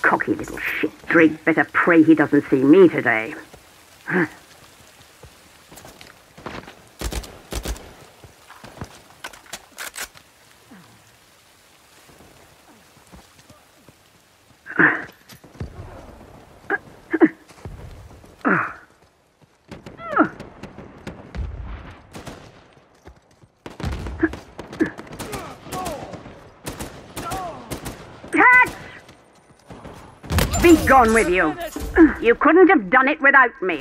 Cocky little shit. Drake better pray he doesn't see me today. Be gone with you. You couldn't have done it without me.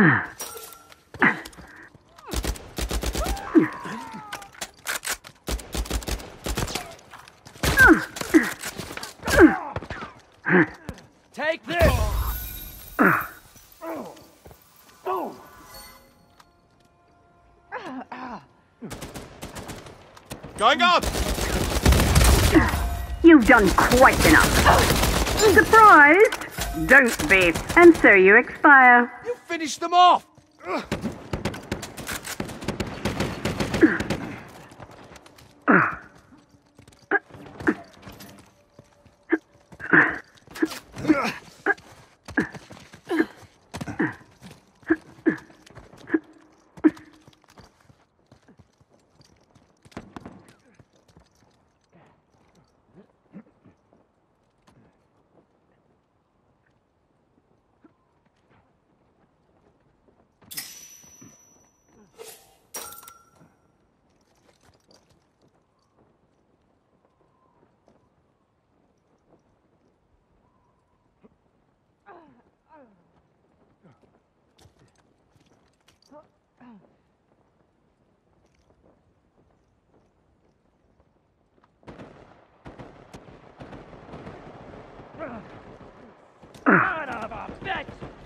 Take this! Going up! You've done quite enough. Surprised? Don't be. And so you expire. You finished them off! Son of a bitch!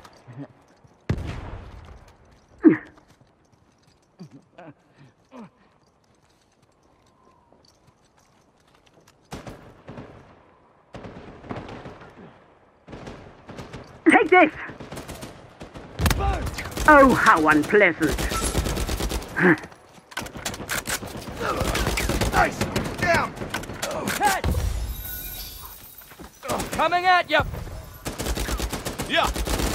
Take this! Oh, how unpleasant. Nice! Down! Catch! Coming at you! Yeah!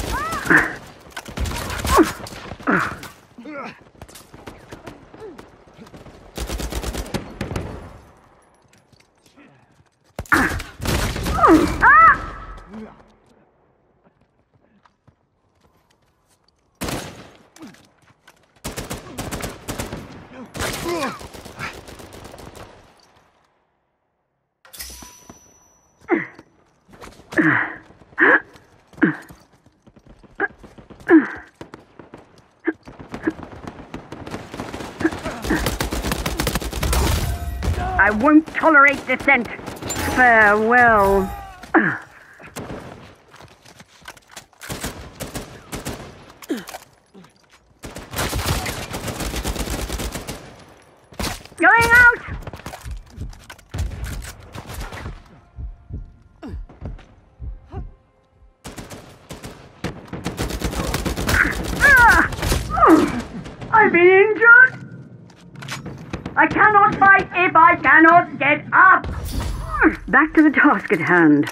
I won't tolerate dissent. Farewell. Going out! I've been injured! I cannot fight if I cannot get up! Back to the task at hand.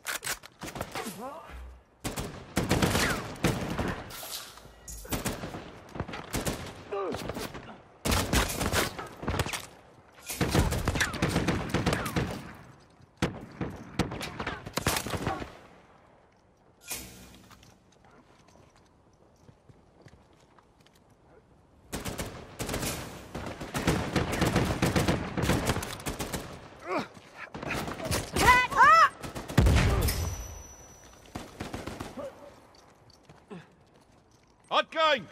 Hot going!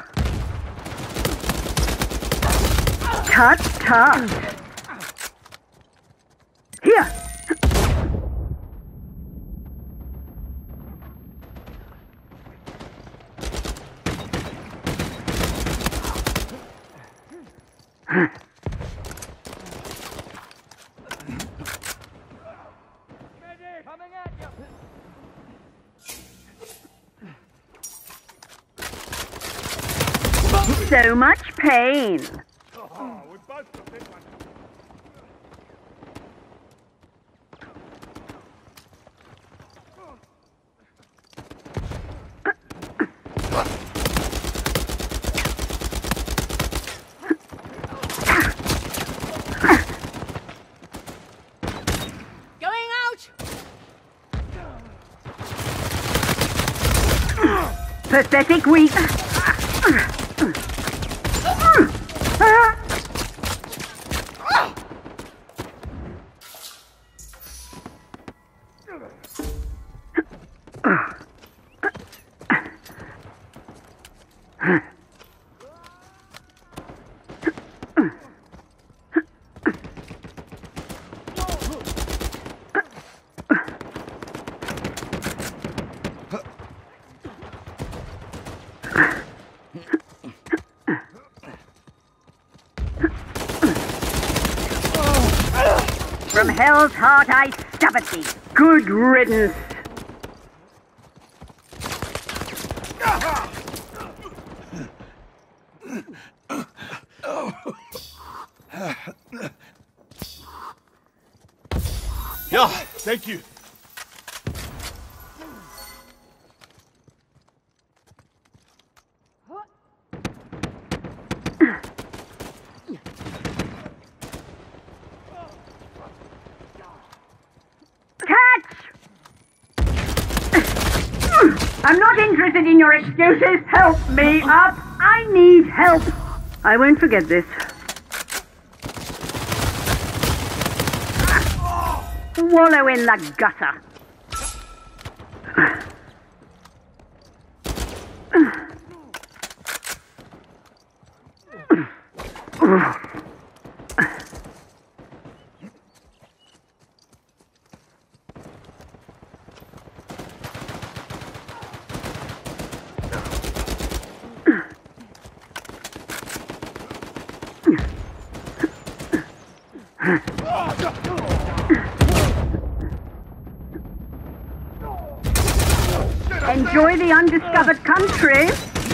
Tut, tut. Here. Coming at you! So much pain. Oh, we both got this one. Pathetic weak. From hell's heart I stab at thee. Good riddance. Yeah, thank you. I'm not interested in your excuses. Help me up. I need help. I won't forget this. Wallow in the gutter. Enjoy the undiscovered country.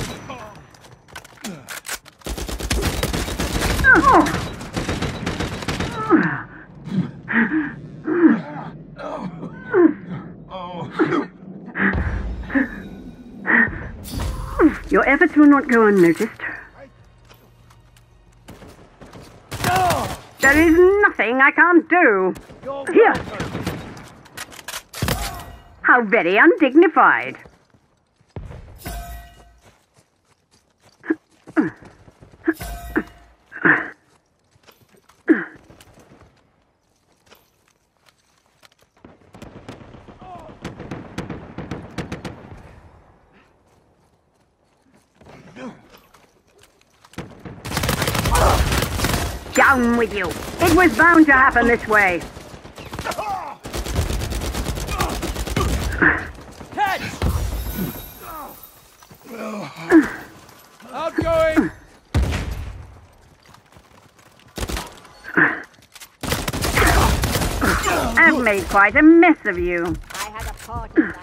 Your efforts will not go unnoticed. There is nothing I can't do. Here. How very undignified. Down with you. It was bound to happen this way. Catch! Outgoing! I've made quite a mess of you. I had a party plan.